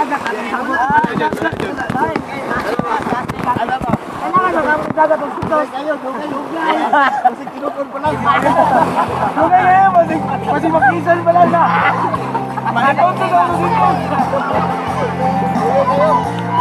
dagat ang sutos. Kayo, dugay. Kasi kinukon ko lang. Dugay kayo, masih makisan pala na. Manipot ko sa sutos.